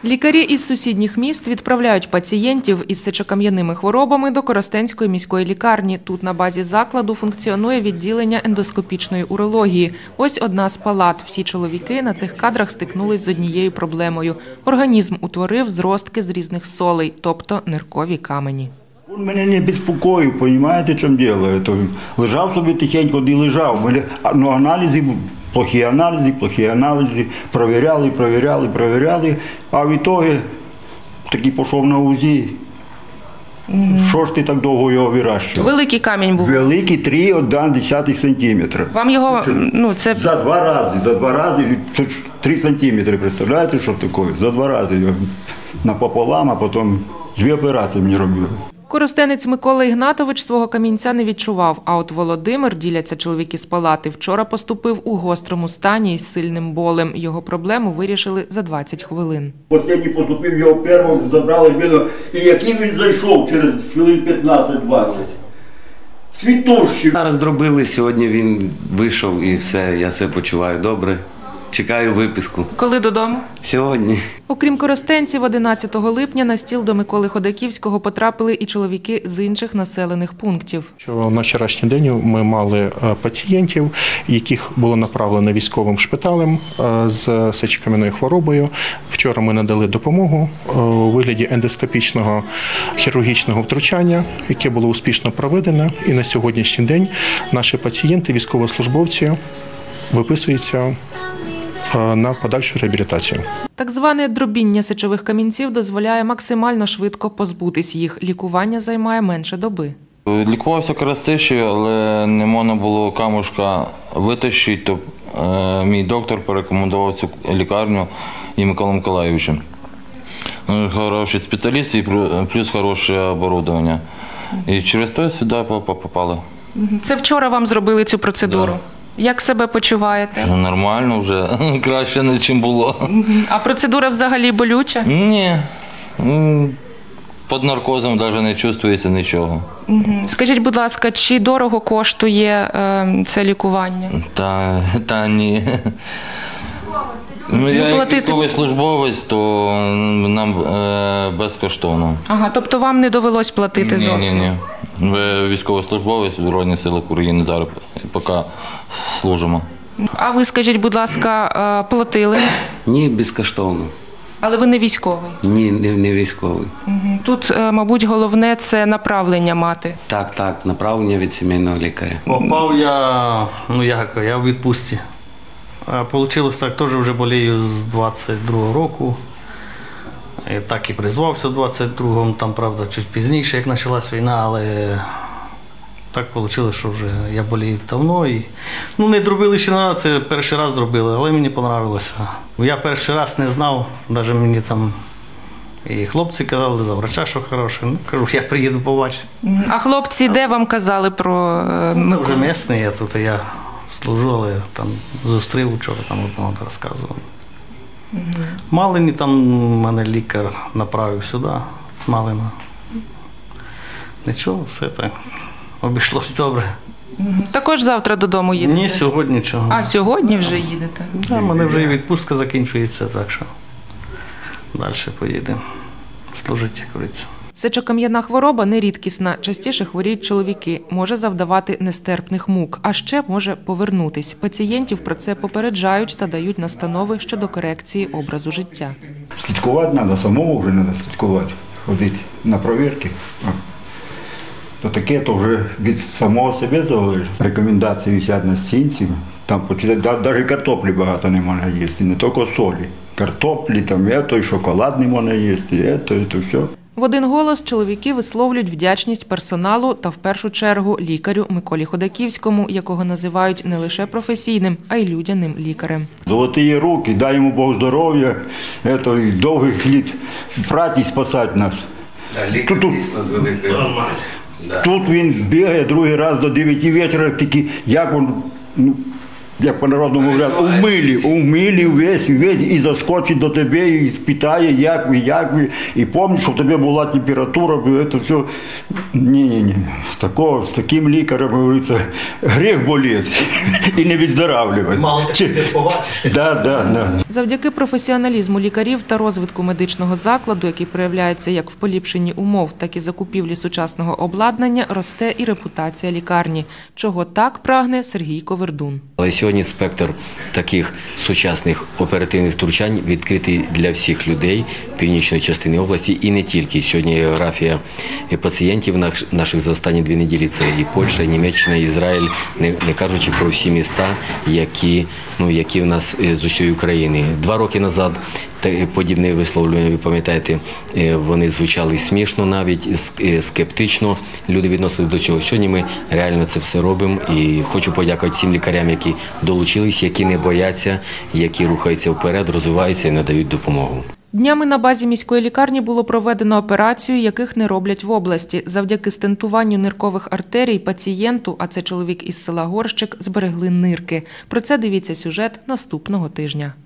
Лікарі із сусідніх міст відправляють пацієнтів із сечокам'яними хворобами до Коростенської міської лікарні. Тут на базі закладу функціонує відділення ендоскопічної урології. Ось одна з палат. Всі чоловіки на цих кадрах стикнулись з однією проблемою. Організм утворив зростки з різних солей, тобто ниркові камені. Він мене не безпокоїв, розумієте, в чому діло. Лежав собі тихенько, і лежав. Ну, аналізи, плохі аналізи, провіряли, а в ітогі таки пішов на УЗІ. Що ж ти так довго його вирощував? Великий камінь був? Великий, 3,1 сантиметра. Вам його, це... За два рази, це 3 сантиметри, представляєте, що таке? За 2 рази напополам, а потім 2 операції мені робили. Коростенець Микола Ігнатович свого камінця не відчував, а от Володимир, діляться чоловіки з палати, вчора поступив у гострому стані із сильним болем. Його проблему вирішили за 20 хвилин. Останній поступив, його першого забрали, і який він зайшов через хвилин 15-20. Світущий. Зараз зробили, сьогодні він вийшов і все, я себе почуваю добре. Чекаю виписку. Коли додому? Сьогодні. Окрім коростенців, 11 липня на стіл до Миколи Ходаківського потрапили і чоловіки з інших населених пунктів. На вчорашній день ми мали пацієнтів, яких було направлено військовим шпиталем з сечокам'яною хворобою. Вчора ми надали допомогу у вигляді ендоскопічного хірургічного втручання, яке було успішно проведено. І на сьогоднішній день наші пацієнти, військовослужбовці, виписуються на подальшу реабілітацію. Так зване дробіння сечових камінців дозволяє максимально швидко позбутись їх. Лікування займає менше доби. Лікувався коростишею, але не можна було камушка витащити, то мій доктор порекомендував цю лікарню і Миколу Миколаївичу. Хороший спеціаліст і плюс хороше обладнання. І через те сюди попали. Це вчора вам зробили цю процедуру? Да. Як себе почуваєте? Нормально вже, краще, ніж було. А процедура взагалі болюча? Ні, під наркозом навіть не чувствується нічого. Скажіть, будь ласка, чи дорого коштує це лікування? Та ні. Я як військовий службовець, то нам безкоштовно. Ага, тобто вам не довелось платити зовсім? Ні. Ви військовослужбовець Збройних сил України, зараз поки служимо. А ви, скажіть, будь ласка, платили? Ні, безкоштовно. Але ви не військовий? Ні, не військовий. Тут, мабуть, головне – це направлення мати. Так, направлення від сімейного лікаря. Попав я в відпустці. Получилось так, теж вже болію з 22-го року. І так і призвався в 22-му, там, правда, чуть пізніше, як почалась війна, але так вийшло, що вже я болів давно. І... не зробили ще на це, перший раз зробили, але мені подобалося. Я перший раз не знав, навіть мені там і хлопці казали, за врача, що хороше. Кажу, я приїду побачити. А хлопці де вам казали про Миколу? Вже місцевий, я тут, я служу, але там зустрів вчора, там одного розказував. Малині там мене лікар направив сюди, з Малина. Нічого, все так, обійшлось добре. Також завтра додому їдете? Ні, сьогодні нічого. А, сьогодні вже їдете? У мене вже і відпустка закінчується, так що далі поїдемо служити, як говориться. Сечокам'яна хвороба нерідкісна, частіше хворіють чоловіки, може завдавати нестерпних мук, а ще може повернутись. Пацієнтів про це попереджають та дають настанови щодо корекції образу життя. Слідкувати треба, самому вже треба слідкувати, ходити на перевірки. То таке, то вже від самого себе залежить. Рекомендації висять на стінці, там навіть картоплі багато не можна їсти, не тільки солі. Картоплі, там, і шоколад не можна їсти, і то все. В один голос чоловіки висловлюють вдячність персоналу та в першу чергу лікарю Миколі Ходаківському, якого називають не лише професійним, а й людяним лікарем. Золоті руки, дай йому Бог здоров'я, і довгих літ праці спасати нас. Лікар дійсно з великої. Тут він бігає другий раз до 9 вечора, тільки як він як по-народному говорять, умилі весь, і заскочить до тебе, і спитає, як ви, і пам'ятає, що в тебе була температура, це все. Ні. З таким лікарем, говориться, гріх боліти і не відздоравлювати. Мало ти побачиш. Да. Завдяки професіоналізму лікарів та розвитку медичного закладу, який проявляється як в поліпшенні умов, так і закупівлі сучасного обладнання, росте і репутація лікарні. Чого так прагне Сергій Ковердун. Але сьогодні спектр таких сучасних оперативних втручань відкритий для всіх людей північної частини області і не тільки. Сьогодні географія пацієнтів наших за останні 2 неділі – це і Польща, і Німеччина, і Ізраїль, не кажучи про всі міста, які в нас з усієї України. 2 роки назад подібне висловлювання, ви пам'ятаєте, вони звучали смішно навіть, скептично люди відносили до цього. Сьогодні ми реально це все робимо і хочу подякувати всім лікарям, які долучились, які не бояться, які рухаються вперед, розвиваються і надають допомогу. Днями на базі міської лікарні було проведено операцію, яких не роблять в області. Завдяки стентуванню ниркових артерій пацієнту, а це чоловік із села Горщик, зберегли нирки. Про це дивіться сюжет наступного тижня.